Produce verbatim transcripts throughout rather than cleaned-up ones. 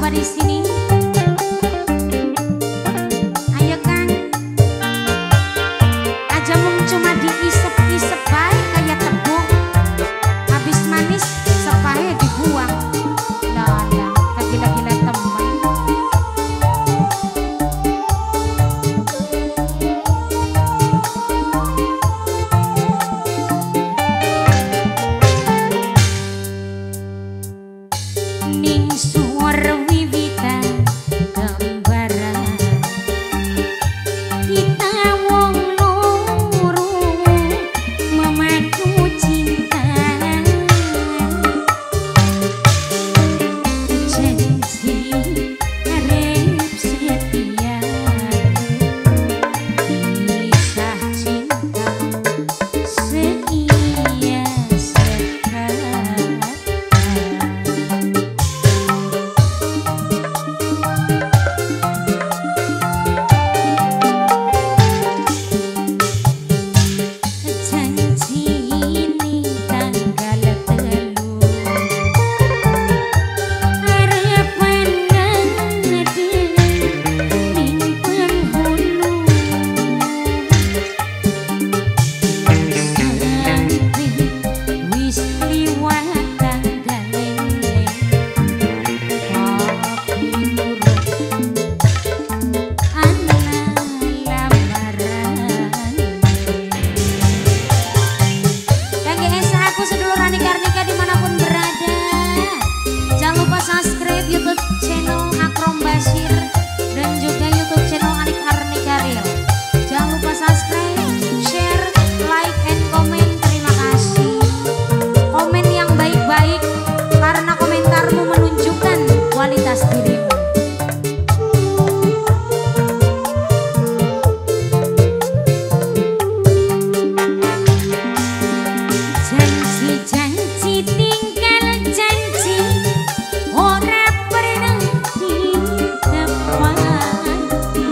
coba di sini. Ayo Kang. Aja mung cuma diisep-isep bae kayak tepung. Habis manis sepahe dibuang. Lah, lah, kagila-gila teman. Ning suar wiwitan gambaran kita wong loro memadu cinta, janji arep setia, kisah cinta seia sekarang. Subscribe YouTube channel Akrom Bashir dan juga YouTube channel Anik Arnika Real. Jangan lupa subscribe, share, like, and comment. Terima kasih. Komen yang baik-baik karena komentarmu menunjukkan kualitas dirimu. Janji-janji tinggal janji. Ora pernah ditepati.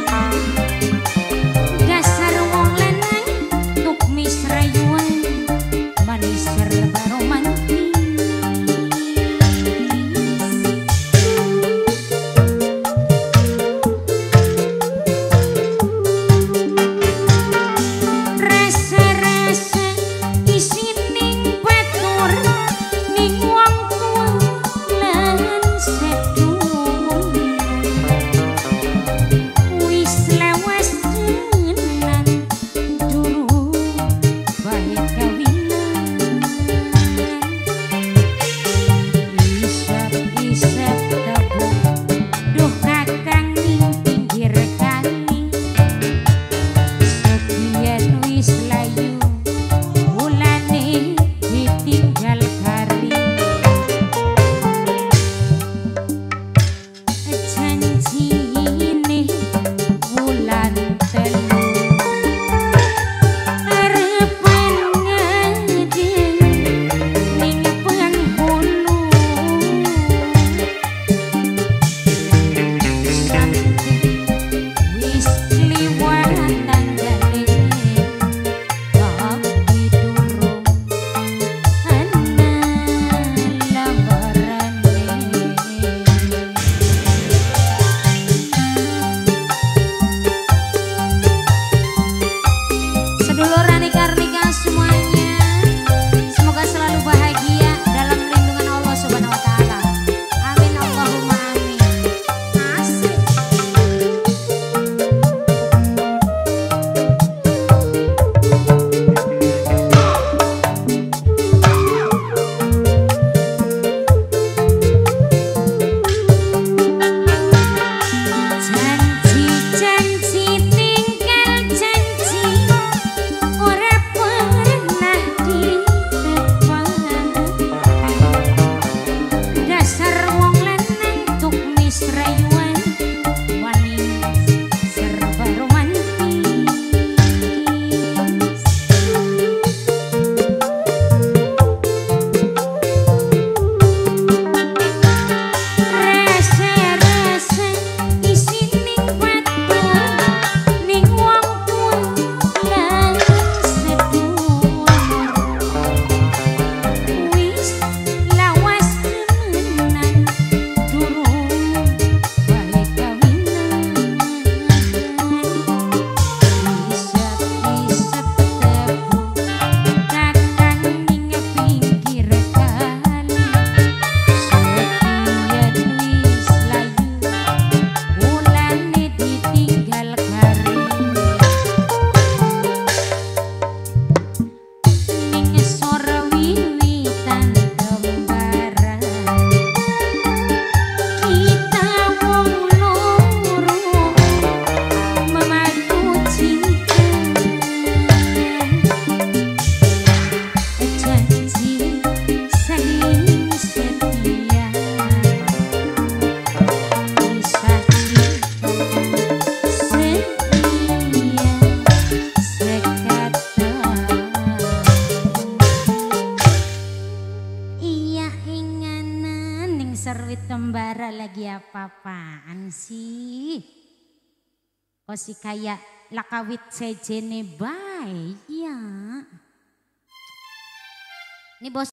Dasar wong lanang tuk misrayuan manis serba romantis. Serwit kembara lagi apa-apaan sih? Kok sih kayak lakawit sejene bae ya. Ini bos